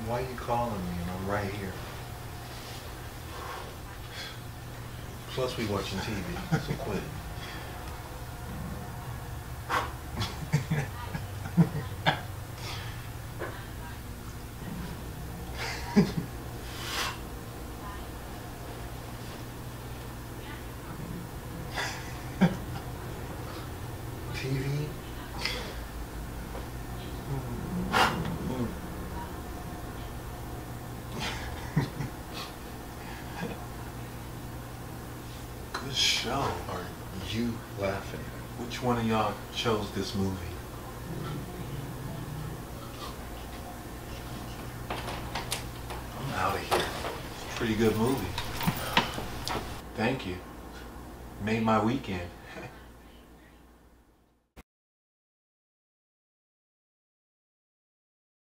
Why are you calling me and I'm right here? Plus we watching TV, so quit it. TV? Good show. Are you laughing? Which one of y'all chose this movie? I'm out of here. It's a pretty good movie. Thank you. Made my weekend.